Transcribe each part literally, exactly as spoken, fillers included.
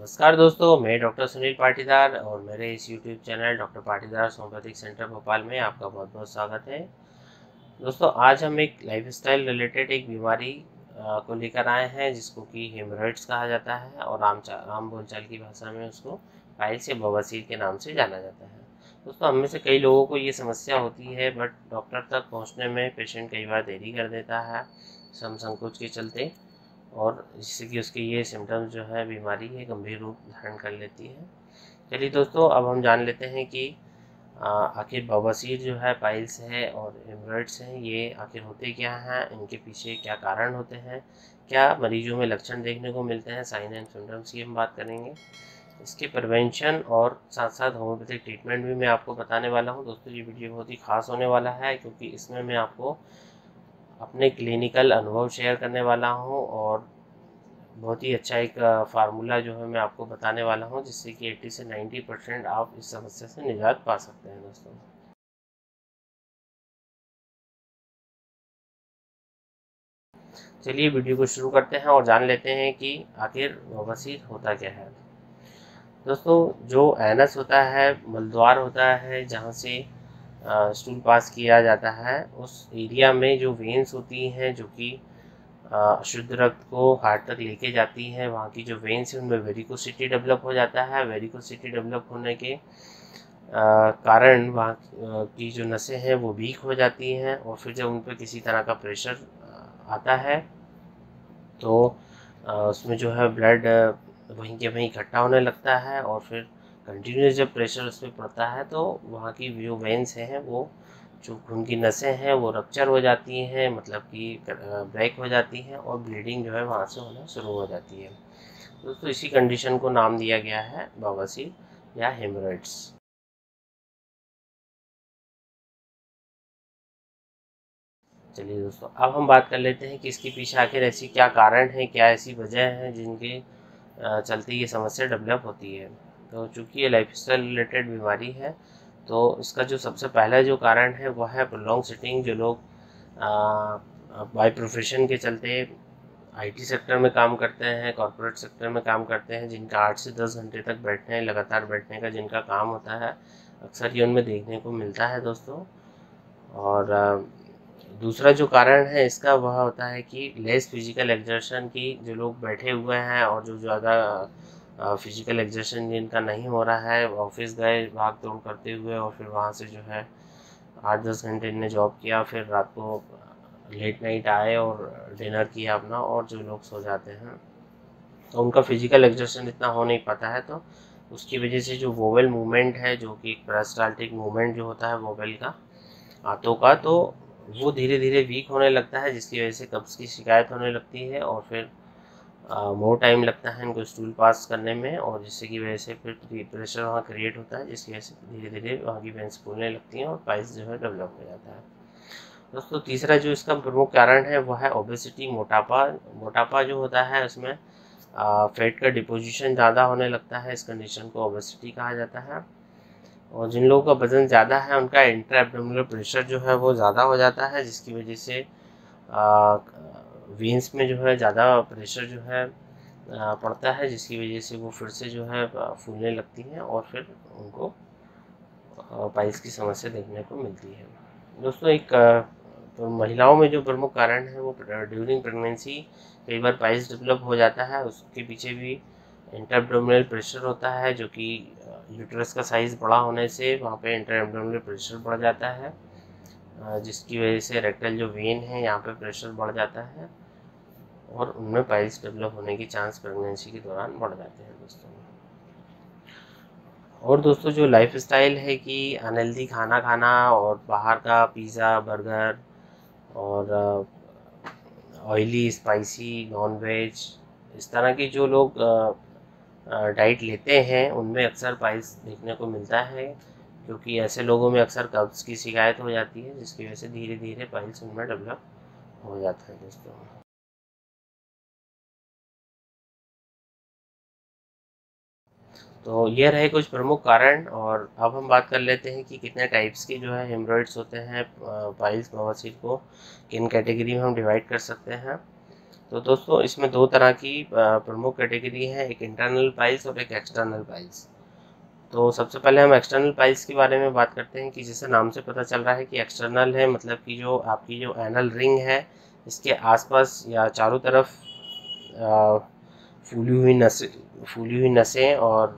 नमस्कार दोस्तों, मैं डॉक्टर सुनील पाटीदार और मेरे इस YouTube channel doctor Patidar homeopathic centre Bhopal में आपका बहुत बहुत स्वागत है। दोस्तों, आज हम एक लाइफस्टाइल रिलेटेड एक बीमारी को लेकर आए हैं जिसको कि हेमोरॉइड्स कहा जाता है और आम आम बोलचाल की भाषा में उसको पाइल्स या बवासीर के नाम से जाना जाता है। दोस्तों, हम में से कई लोगों को ये समस्या होती है, बट डॉक्टर तक पहुँचने में पेशेंट कई बार देरी कर देता है सम संकोच के चलते, और जिससे कि उसके ये सिम्टम्स जो है बीमारी है गंभीर रूप धारण कर लेती है। चलिए दोस्तों, अब हम जान लेते हैं कि आखिर बवासीर जो है, पाइल्स है और हेमोरॉइड्स हैं, ये आखिर होते क्या हैं, इनके पीछे क्या कारण होते हैं, क्या मरीजों में लक्षण देखने को मिलते हैं, साइन एंड सिम्टम्स की हम बात करेंगे। इसके प्रिवेंशन और साथ साथ होम्योपैथिक ट्रीटमेंट भी मैं आपको बताने वाला हूँ। दोस्तों, ये वीडियो बहुत ही खास होने वाला है क्योंकि इसमें मैं आपको अपने क्लिनिकल अनुभव शेयर करने वाला हूँ और बहुत ही अच्छा एक फार्मूला जो है मैं आपको बताने वाला हूँ, जिससे कि अस्सी से नब्बे परसेंट आप इस समस्या से निजात पा सकते हैं। दोस्तों, चलिए वीडियो को शुरू करते हैं और जान लेते हैं कि आखिर बवासीर होता क्या है। दोस्तों, जो एनस होता है, मलद्वार होता है जहाँ से स्टूल पास किया जाता है, उस एरिया में जो वेन्स होती हैं जो कि अशुद्ध रक्त को हार्ट तक लेके जाती हैं, वहाँ की जो वेन्स हैं उनमें वेरिकोसिटी डेवलप हो जाता है। वेरिकोसिटी डेवलप होने के कारण वहाँ की जो नसें हैं वो वीक हो जाती हैं, और फिर जब उन पर किसी तरह का प्रेशर आता है तो उसमें जो है ब्लड वहीं के वहीं इकट्ठा होने लगता है, और फिर कंटिन्यूस जब प्रेशर उस पर पड़ता है तो वहाँ की जो वेन्स हैं वो जो खून की नसें हैं वो रप्चर हो जाती हैं, मतलब कि ब्रेक हो जाती हैं, और ब्लीडिंग जो है वहाँ से होना शुरू हो जाती है। दोस्तों, इसी कंडीशन को नाम दिया गया है बवासीर या हेमोरॉइड्स। चलिए दोस्तों, अब हम बात कर लेते हैं कि इसके पीछे आखिर ऐसी क्या कारण है, क्या ऐसी वजह है जिनके चलते ये समस्या डेवलप होती है। तो चूँकि ये लाइफस्टाइल रिलेटेड बीमारी है, तो इसका जो सबसे पहला जो कारण है वह है प्रोलॉन्ग सिटिंग। जो लोग बाय प्रोफेशन के चलते आईटी सेक्टर में काम करते हैं, कॉर्पोरेट सेक्टर में काम करते हैं, जिनका आठ से दस घंटे तक बैठने लगातार बैठने का जिनका काम होता है, अक्सर ये उनमें देखने को मिलता है दोस्तों। और दूसरा जो कारण है इसका वह होता है कि लेस फिजिकल एक्सर्शन की, जो लोग बैठे हुए हैं और जो ज़्यादा फिजिकल एक्सर्शन जिनका नहीं हो रहा है, ऑफिस गए भाग दौड़ करते हुए और फिर वहाँ से जो है आठ दस घंटे इनने जॉब किया, फिर रात को लेट नाइट आए और डिनर किया अपना, और जो लोग सो जाते हैं तो उनका फिजिकल एक्सर्शन इतना हो नहीं पाता है, तो उसकी वजह से जो वोवेल मूवमेंट है, जो कि एक पेरिस्टाल्टिक मूवमेंट जो होता है वोवेल का, हाथों का, तो वो धीरे धीरे वीक होने लगता है, जिसकी वजह से कब्ज़ की शिकायत होने लगती है, और फिर मोर टाइम लगता है इनको स्टूल पास करने में, और जिससे की वजह से फिर प्रेशर वहाँ क्रिएट होता है, जिसकी वजह से धीरे धीरे वहाँ की वेंस फूलने लगती हैं और पाइल्स जो है डेवलप हो जाता है। दोस्तों, तीसरा जो इसका प्रमुख कारण है वह है ओबेसिटी, मोटापा। मोटापा जो होता है उसमें फैट का डिपोजिशन ज़्यादा होने लगता है, इस कंडीशन को ओबेसिटी कहा जाता है। और जिन लोगों का वज़न ज़्यादा है उनका इंट्रा एब्डोमिनल प्रेशर जो है वो ज़्यादा हो जाता है, जिसकी वजह से वेंस में जो है ज़्यादा प्रेशर जो है आ, पड़ता है, जिसकी वजह से वो फिर से जो है फूलने लगती हैं और फिर उनको पाइल्स की समस्या देखने को मिलती है। दोस्तों, एक तो महिलाओं में जो प्रमुख कारण है वो ड्यूरिंग प्रेगनेंसी कई बार पाइल्स डेवलप हो जाता है। उसके पीछे भी इंट्रा एब्डोमिनल प्रेशर होता है, जो कि यूट्रस का साइज़ बड़ा होने से वहाँ पे इंट्रा एब्डोमिनल प्रेशर बढ़ जाता है, जिसकी वजह से रेक्टल जो वेन है यहाँ पे प्रेशर बढ़ जाता है और उनमें पाइल्स डेवलप होने की चांस प्रेगनेंसी के दौरान बढ़ जाते हैं दोस्तों। और दोस्तों, जो लाइफस्टाइल है कि अनहेल्दी खाना खाना और बाहर का पिज़्ज़ा, बर्गर और ऑयली, स्पाइसी, नॉन वेज, इस तरह की जो लोग डाइट लेते हैं उनमें अक्सर पाइल्स देखने को मिलता है, क्योंकि ऐसे लोगों में अक्सर कब्ज़ की शिकायत हो जाती है, जिसकी वजह से धीरे धीरे पाइल्स उनमें डेवलप हो जाता है दोस्तों। तो ये रहे कुछ प्रमुख कारण, और अब हम बात कर लेते हैं कि कितने टाइप्स के जो है हेमरॉइड्स होते हैं, पाइल्स बवासीर को किन कैटेगरी में हम डिवाइड कर सकते हैं। तो दोस्तों इसमें दो तरह की प्रमुख कैटेगरी है, एक इंटरनल पाइल्स और एक एक्सटर्नल पाइल्स। तो सबसे पहले हम एक्सटर्नल पाइल्स के बारे में बात करते हैं कि जैसे नाम से पता चल रहा है कि एक्सटर्नल है, मतलब कि जो आपकी जो एनल रिंग है इसके आसपास या चारों तरफ फूली हुई नसें फूली हुई नसें और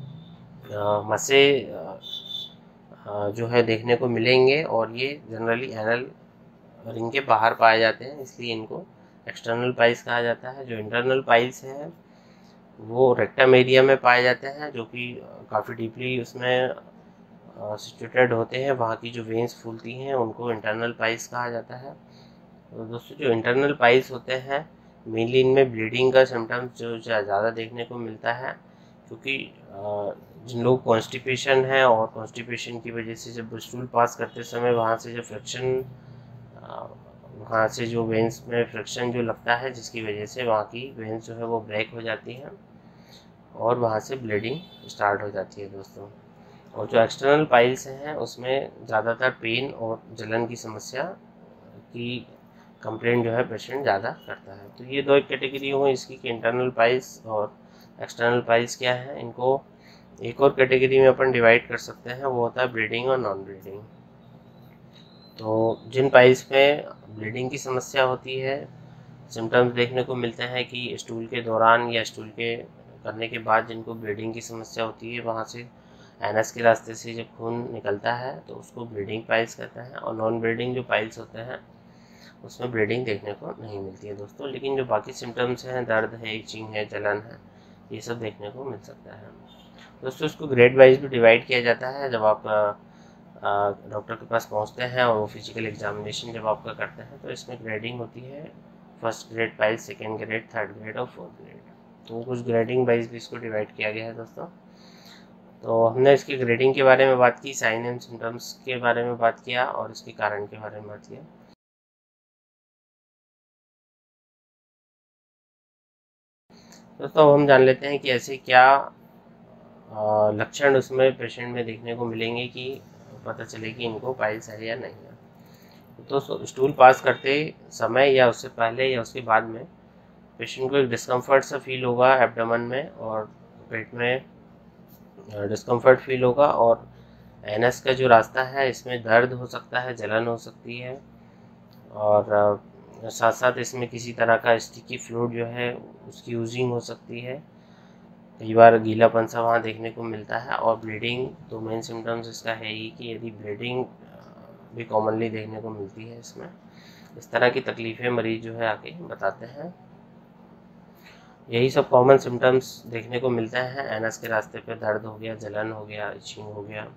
मसें जो है देखने को मिलेंगे, और ये जनरली एनल रिंग के बाहर पाए जाते हैं, इसलिए इनको एक्सटर्नल पाइल्स कहा जाता है। जो इंटरनल पाइल्स हैं वो रेक्टम एरिया में पाए जाते हैं, जो कि काफ़ी डीपली उसमें सिचुएटेड होते हैं। वहाँ की जो वेन्स फूलती हैं उनको इंटरनल पाइल्स कहा जाता है। तो दोस्तों जो इंटरनल पाइल्स होते हैं मेनली इनमें ब्लीडिंग का सिम्टम्स जो ज़्यादा देखने को मिलता है, क्योंकि जिन लोग कॉन्स्टिपेशन है और कॉन्स्टिपेशन की वजह से जब स्टूल पास करते समय वहाँ से जो फ्रिक्शन वहाँ से जो वेंस में फ्रिक्शन जो लगता है, जिसकी वजह से वहाँ की वेंस जो है वो ब्रेक हो जाती हैं और वहाँ से ब्लीडिंग स्टार्ट हो जाती है दोस्तों। और जो एक्सटर्नल पाइल्स हैं उसमें ज़्यादातर पेन और जलन की समस्या की कंप्लेंट जो है पेशेंट ज़्यादा करता है। तो ये दो एक कैटेगरी हुई इसकी कि इंटरनल पाइल्स और एक्सटर्नल पाइल्स क्या है। इनको एक और कैटेगरी में अपन डिवाइड कर सकते हैं, वो होता है ब्लीडिंग और नॉन ब्लीडिंग। तो जिन पाइल्स में ब्लीडिंग की समस्या होती है, सिम्टम्स देखने को मिलते हैं कि स्टूल के दौरान या स्टूल के करने के बाद जिनको ब्लीडिंग की समस्या होती है, वहाँ से एनस के रास्ते से जब खून निकलता है तो उसको ब्लीडिंग पाइल्स कहते हैं। और नॉन ब्लीडिंग जो पाइल्स होते हैं उसमें ब्लीडिंग देखने को नहीं मिलती है दोस्तों, लेकिन जो बाकी सिम्टम्स हैं, दर्द है, इचिंग है, जलन है, ये सब देखने को मिल सकता है दोस्तों। इसको ग्रेड वाइज भी डिवाइड किया जाता है। जब आप डॉक्टर के पास पहुंचते हैं और वो फिजिकल एग्जामिनेशन जब आपका करते हैं तो इसमें ग्रेडिंग होती है, first grade pile, second grade, third grade और फोर्थ ग्रेड। तो कुछ ग्रेडिंग वाइज भी इसको डिवाइड किया गया है दोस्तों। तो हमने इसकी ग्रेडिंग के बारे में बात की, साइन एंड सिम्टम्स के बारे में बात किया और इसके कारण के बारे में बात किया। दोस्तों हम जान लेते हैं कि ऐसे क्या लक्षण उसमें पेशेंट में देखने को मिलेंगे कि पता चले कि इनको पाइल्स है या नहीं है। तो स्टूल पास करते समय या उससे पहले या उसके बाद में पेशेंट को एक डिस्कम्फर्ट सा फील होगा एब्डोमेन में, और पेट में डिस्कम्फर्ट फील होगा, और एनस का जो रास्ता है इसमें दर्द हो सकता है, जलन हो सकती है, और साथ साथ इसमें किसी तरह का स्टिकी फ्लूइड जो है उसकी यूजिंग हो सकती है। कई बार गीलापन सा वहाँ देखने को मिलता है। और ब्लीडिंग, तो मेन सिम्टम्स इसका है ही कि यदि ब्लीडिंग भी कॉमनली देखने को मिलती है इसमें। इस तरह की तकलीफ़ें मरीज जो है आके बताते हैं। यही सब कॉमन सिम्टम्स देखने को मिलते हैं। एनस के रास्ते पे दर्द हो गया, जलन हो गया, इचिंग हो गया।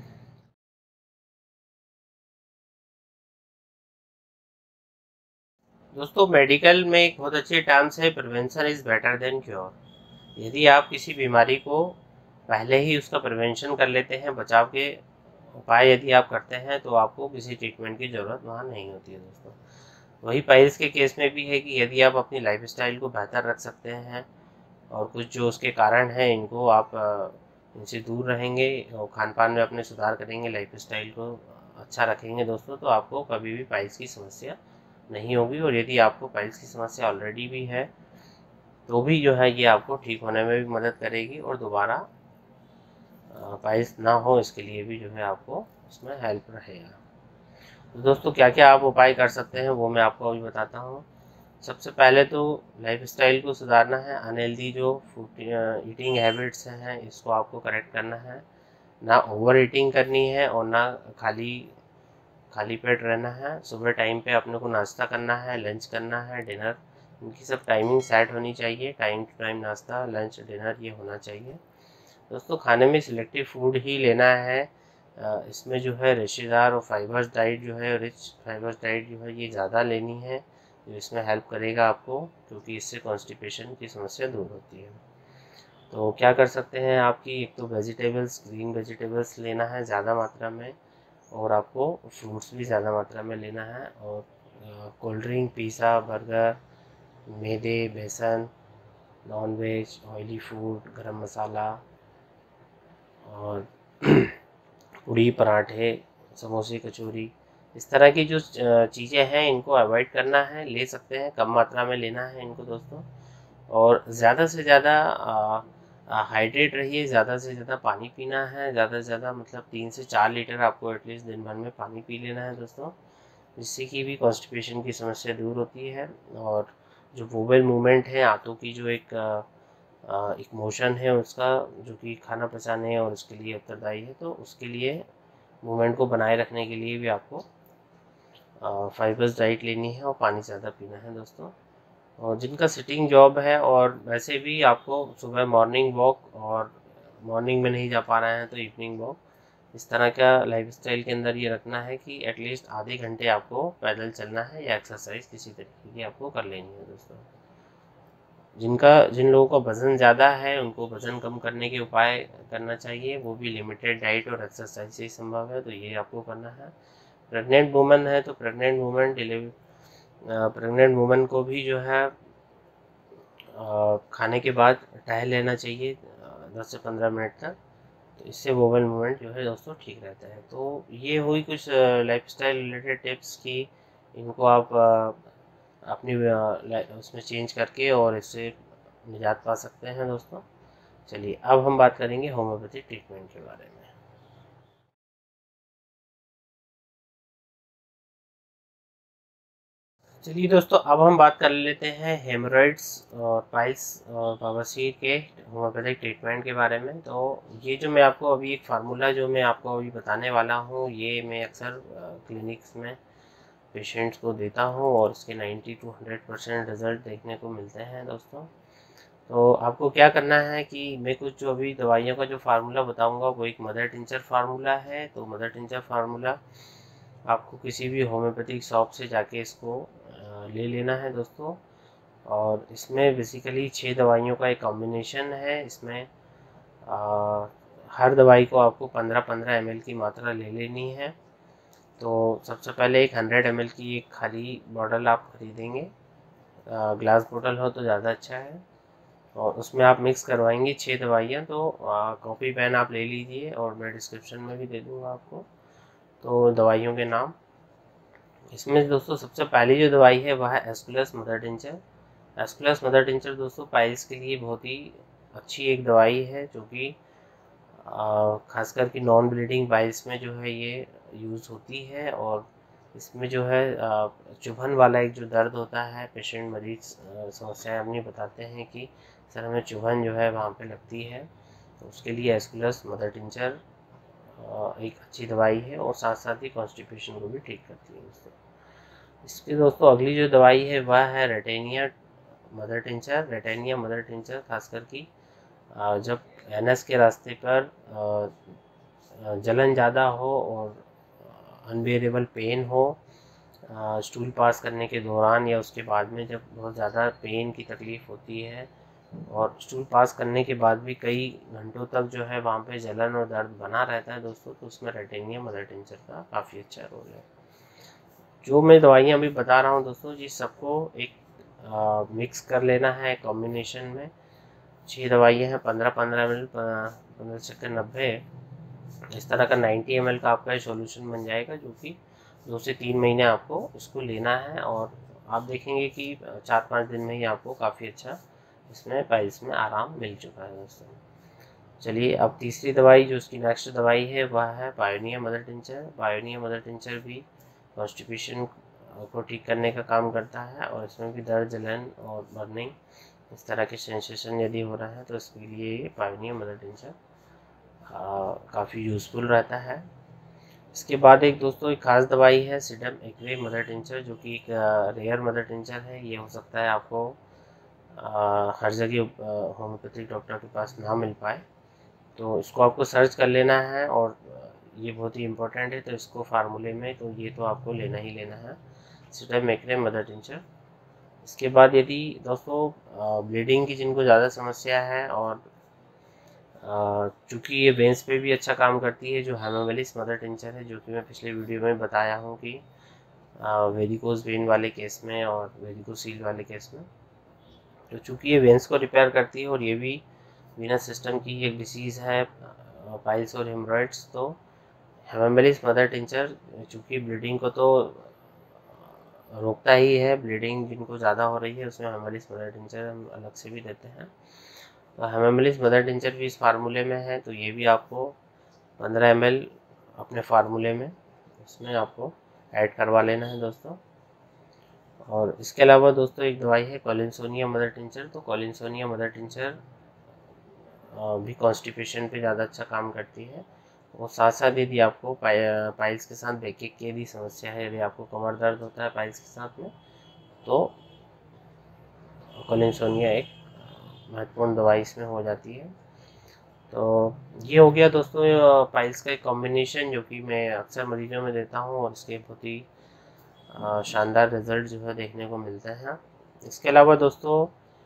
दोस्तों मेडिकल में एक बहुत अच्छी टर्म्स है, prevention is better than cure. यदि आप किसी बीमारी को पहले ही उसका प्रिवेंशन कर लेते हैं, बचाव के उपाय यदि आप करते हैं, तो आपको किसी ट्रीटमेंट की ज़रूरत वहाँ नहीं होती है दोस्तों। वही पाइल्स के केस में भी है कि यदि आप अपनी लाइफस्टाइल को बेहतर रख सकते हैं और कुछ जो उसके कारण हैं इनको आप इनसे दूर रहेंगे और खान पान में अपने सुधार करेंगे, लाइफस्टाइल को अच्छा रखेंगे दोस्तों, तो आपको कभी भी पाइल्स की समस्या नहीं होगी। और यदि आपको पाइल्स की समस्या ऑलरेडी भी है तो भी जो है ये आपको ठीक होने में भी मदद करेगी, और दोबारा पाइल्स ना हो इसके लिए भी जो है आपको इसमें हेल्प रहेगा। तो दोस्तों क्या क्या आप उपाय कर सकते हैं वो मैं आपको अभी बताता हूँ। सबसे पहले तो लाइफस्टाइल को सुधारना है। अनहेल्दी जो फूड ईटिंग हैबिट्स हैं इसको आपको करेक्ट करना है। ना ओवर ईटिंग करनी है और ना खाली खाली पेट रहना है। सुबह टाइम पे अपने को नाश्ता करना है, लंच करना है, डिनर, इनकी सब टाइमिंग सेट होनी चाहिए। टाइम टू टाइम नाश्ता, लंच, डिनर ये होना चाहिए दोस्तों। खाने में सिलेक्टिव फूड ही लेना है। इसमें जो है रेशेदार और फाइबर्स डाइट जो है, रिच फाइबर्स डाइट जो है ये ज़्यादा लेनी है, जो इसमें हेल्प करेगा आपको, क्योंकि इससे कॉन्स्टिपेशन की समस्या दूर होती है। तो क्या कर सकते हैं आपकी, एक तो वेजिटेबल्स, ग्रीन वेजिटेबल्स लेना है ज़्यादा मात्रा में, और आपको फ्रूट्स भी ज़्यादा मात्रा में लेना है। और कोल्ड ड्रिंक, पिज़्ज़ा, बर्गर, मैदे, बेसन, नॉन वेज, ऑयली फूड, गरम मसाला और पूड़ी, पराठे, समोसे, कचौरी, इस तरह की जो चीज़ें हैं इनको अवॉइड करना है, ले सकते हैं, कम मात्रा में लेना है इनको दोस्तों। और ज़्यादा से ज़्यादा हाइड्रेट रहिए, ज़्यादा से ज़्यादा पानी पीना है, ज़्यादा से ज़्यादा मतलब तीन से चार लीटर आपको एटलीस्ट दिन भर में पानी पी लेना है दोस्तों, जिससे कि भी कॉन्स्टिपेशन की समस्या दूर होती है। और जो वोवल मूवमेंट है, हाथों की जो एक एक मोशन है उसका, जो कि खाना पचाने और उसके लिए उत्तरदायी है, तो उसके लिए मूवमेंट को बनाए रखने के लिए भी आपको फाइबर्स डाइट लेनी है और पानी ज़्यादा पीना है दोस्तों। और जिनका सिटिंग जॉब है और वैसे भी आपको सुबह मॉर्निंग वॉक, और मॉर्निंग में नहीं जा पा रहे हैं तो इवनिंग वॉक, इस तरह का लाइफस्टाइल के अंदर ये रखना है कि एटलीस्ट आधे घंटे आपको पैदल चलना है या एक्सरसाइज किसी तरीके की आपको कर लेनी है दोस्तों। जिनका जिन लोगों का वज़न ज़्यादा है उनको वज़न कम करने के उपाय करना चाहिए, वो भी लिमिटेड डाइट और एक्सरसाइज से ही संभव है, तो ये आपको करना है। प्रेग्नेंट वुमन है तो pregnant woman delivery pregnant woman को भी जो है खाने के बाद टहल लेना चाहिए दस से पंद्रह मिनट तक, तो इससे वोवल मूवमेंट जो है दोस्तों ठीक रहता है। तो ये हुई कुछ लाइफस्टाइल रिलेटेड टिप्स की, इनको आप अपनी उसमें चेंज करके और इससे निजात पा सकते हैं दोस्तों। चलिए अब हम बात करेंगे होम्योपैथी ट्रीटमेंट के बारे में। चलिए दोस्तों, अब हम बात कर लेते हैं हेमोरॉइड्स और पाइल्स और बवासीर के होम्योपैथिक ट्रीटमेंट के बारे में। तो ये जो मैं आपको अभी एक फार्मूला जो मैं आपको अभी बताने वाला हूँ, ये मैं अक्सर क्लिनिक्स में पेशेंट्स को देता हूँ और इसके ninety to hundred percent result देखने को मिलते हैं दोस्तों। तो आपको क्या करना है कि मैं कुछ जो अभी दवाइयों का जो फार्मूला बताऊँगा वो एक मदर टिंचर फार्मूला है। तो मदर टिंचर फार्मूला आपको किसी भी होम्योपैथिक शॉप से जाके इसको ले लेना है दोस्तों। और इसमें बेसिकली छः दवाइयों का एक कॉम्बिनेशन है। इसमें आ, हर दवाई को आपको पंद्रह पंद्रह एम एल की मात्रा ले लेनी है। तो सबसे पहले एक हंड्रेड एम एल की एक खाली बॉटल आप खरीदेंगे, ग्लास बॉटल हो तो ज़्यादा अच्छा है, और उसमें आप मिक्स करवाएंगे छः दवाइयाँ। तो कॉपी पेन आप ले लीजिए और मैं डिस्क्रिप्शन में भी दे दूँगा आपको तो दवाइयों के नाम। इसमें दोस्तों सबसे पहली जो दवाई है वह है aesculus mother tincture. Aesculus mother tincture दोस्तों पाइल्स के लिए बहुत ही अच्छी एक दवाई है, जो कि खासकर कि नॉन ब्लीडिंग पाइल्स में जो है ये यूज़ होती है। और इसमें जो है चुभन वाला एक जो दर्द होता है, पेशेंट मरीज समस्याएं अपनी बताते हैं कि सर हमें चुभन जो है वहाँ पे लगती है, तो उसके लिए एस्कुलस मदर टिंचर एक अच्छी दवाई है और साथ साथ ही कॉन्स्टिपेशन को भी ठीक करती है दोस्तों। इसके दोस्तों अगली जो दवाई है वह है ratanhia mother tincture. Ratanhia mother tincture खासकर की जब एनएस के रास्ते पर जलन ज़्यादा हो और अनबेरेबल पेन हो, स्टूल पास करने के दौरान या उसके बाद में जब बहुत ज़्यादा पेन की तकलीफ़ होती है और स्टूल पास करने के बाद भी कई घंटों तक जो है वहाँ पे जलन और दर्द बना रहता है दोस्तों, तो उसमें रेटेनिया मदर टिंचर का काफ़ी अच्छा रोल है। जो मैं दवाइयाँ अभी बता रहा हूँ दोस्तों जी, सबको एक आ, मिक्स कर लेना है कॉम्बिनेशन में। छः दवाइयाँ हैं, पंद्रह पंद्रह एम एल, पंद्रह छक्के नब्बे, इस तरह का नाइन्टी एम एल का आपका सॉल्यूशन बन जाएगा, जो कि दो से तीन महीने आपको इसको लेना है। और आप देखेंगे कि चार पाँच दिन में ही आपको काफ़ी अच्छा इसमें पाइल्स में आराम मिल चुका है दोस्तों। चलिए अब तीसरी दवाई जो उसकी नेक्स्ट दवाई है वह है paeonia mother tincture. Paeonia mother tincture भी कॉन्स्टिपेशन को ठीक करने का काम करता है, और इसमें भी दर्द, जलन और बर्निंग इस तरह के सेंसेशन यदि हो रहा है तो इसके लिए ये पायोनिया मदर टिंचर काफ़ी यूज़फुल रहता है। इसके बाद एक दोस्तों एक खास दवाई है सिडम एक्वे मदर टिंचर, जो कि एक रेयर मदर टिंचर है। ये हो सकता है आपको आ, हर जगह होम्योपैथिक डॉक्टर के पास ना मिल पाए, तो इसको आपको सर्च कर लेना है और ये बहुत ही इम्पोर्टेंट है, तो इसको फार्मूले में तो ये तो आपको लेना ही लेना है, सिडम एक्वे मदर टिंचर। इसके बाद यदि दोस्तों ब्लीडिंग की जिनको ज़्यादा समस्या है और चूँकि ये वेंस पे भी अच्छा काम करती है, जो हेमोवेलिस मदर टिंचर है, जो कि मैं पिछले वीडियो में बताया हूँ कि वेरिकोज वेन वाले केस में और वेरिकोसील वाले केस में, तो चूँकि ये वेंस को रिपेयर करती है और ये भी वीनस सिस्टम की एक डिसीज़ है पाइल्स और हेमरॉइड्स, तो हेमामेलिस मदर टिंचर चूँकि ब्लीडिंग को तो रोकता ही है, ब्लीडिंग जिनको ज़्यादा हो रही है उसमें हेमामेलिस मदर टिंचर हम अलग से भी देते हैं। तो हेमामेलिस मदर टिंचर भी इस फार्मूले में है, तो ये भी आपको पंद्रह एम एल अपने फार्मूले में इसमें आपको ऐड करवा लेना है दोस्तों। और इसके अलावा दोस्तों एक दवाई है कॉलिनसोनिया मदर टिंचर। तो कॉलिनसोनिया मदर टिंचर भी कॉन्स्टिपेशन पे ज़्यादा अच्छा काम करती है। और साथ साथ यदि आपको पाइ पाइल्स के साथ बैकएक की यदि समस्या है, यदि आपको कमर दर्द होता है पाइल्स के साथ में, तो कॉलिनसोनिया एक महत्वपूर्ण दवाई इसमें हो जाती है। तो ये हो गया दोस्तों पाइल्स का एक कॉम्बिनेशन जो कि मैं अक्सर मरीजों में देता हूँ और इसके बहुत ही शानदार रिजल्ट जो है देखने को मिलते हैं। इसके अलावा दोस्तों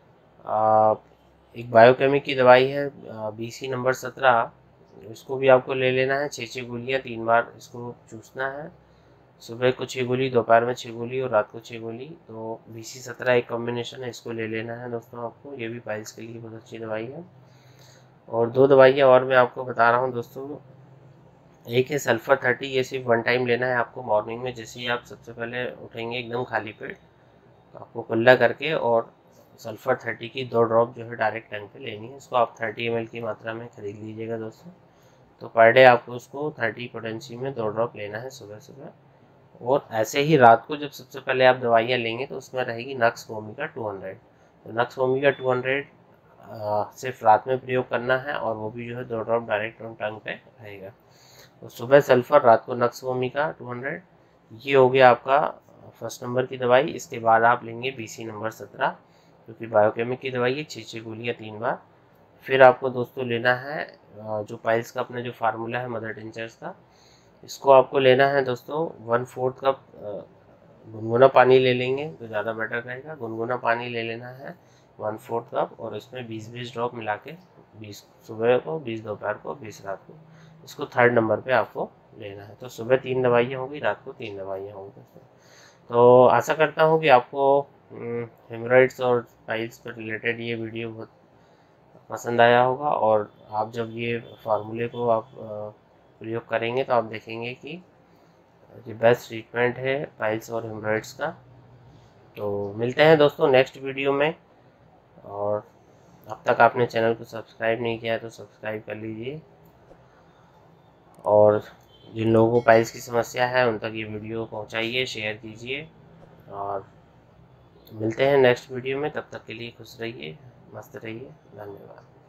एक बायोकेमिक की दवाई है बी सी नंबर सत्रह, इसको भी आपको ले लेना है। छः छः गोलियाँ तीन बार इसको चूसना है, सुबह को छः गोली, दोपहर में छः गोली और रात को छः गोली। तो बी सी सत्रह एक कॉम्बिनेशन है, इसको ले लेना है दोस्तों आपको। ये भी पाइल्स के लिए बहुत अच्छी दवाई है। और दो दवाइयाँ और मैं आपको बता रहा हूँ दोस्तों, एक है सल्फर थर्टी, ये सिर्फ वन टाइम लेना है आपको मॉर्निंग में। जैसे ही आप सबसे पहले उठेंगे एकदम खाली पेट, तो आपको कुल्ला करके और सल्फर थर्टी की दो ड्रॉप जो है डायरेक्ट टंग पे लेनी है। इसको आप थर्टी एम एल की मात्रा में खरीद लीजिएगा दोस्तों। तो पर डे आपको उसको थर्टी पोटेंसी में दो ड्रॉप लेना है सुबह सुबह। और ऐसे ही रात को जब सबसे पहले आप दवाइयाँ लेंगे तो उसमें रहेगी नक्स वोमिका टू हंड्रेड। तो नक्स वोमिका टू हंड्रेड सिर्फ रात में प्रयोग करना है और वो भी जो है दो ड्रॉप डायरेक्ट टंग पे रहेगा। तो सुबह सल्फर, रात को नक्स वोमिका टू हंड्रेड, ये हो गया आपका फर्स्ट नंबर की दवाई। इसके बाद आप लेंगे बी सी नंबर सत्रह, क्योंकि बायोकेमिक की दवाई है, छः छः गोलियाँ तीन बार। फिर आपको दोस्तों लेना है जो पाइल्स का अपना जो फार्मूला है मदर टिंचर्स का, इसको आपको लेना है दोस्तों वन फोर्थ कप गुनगुना पानी ले लेंगे तो ज़्यादा बेटर रहेगा। गुनगुना पानी ले लेना है वन फोर्थ कप, और इसमें बीस बीस ड्रॉप मिला के, बीस सुबह को, बीस दोपहर को, बीस रात को, इसको थर्ड नंबर पे आपको लेना है। तो सुबह तीन दवाइयाँ होंगी, रात को तीन दवाइयाँ होंगी दोस्तों। तो आशा करता हूँ कि आपको हेमराइड्स और पाइल्स पर रिलेटेड ये वीडियो बहुत पसंद आया होगा। और आप जब ये फार्मूले को आप प्रयोग करेंगे तो आप देखेंगे कि ये बेस्ट ट्रीटमेंट है पाइल्स और हेमराइड्स का। तो मिलते हैं दोस्तों नेक्स्ट वीडियो में। और अब तक आपने चैनल को सब्सक्राइब नहीं किया है तो सब्सक्राइब कर लीजिए। और जिन लोगों को पाइल्स की समस्या है उन तक ये वीडियो पहुंचाइए, शेयर कीजिए। और मिलते हैं नेक्स्ट वीडियो में, तब तक के लिए खुश रहिए, मस्त रहिए, धन्यवाद।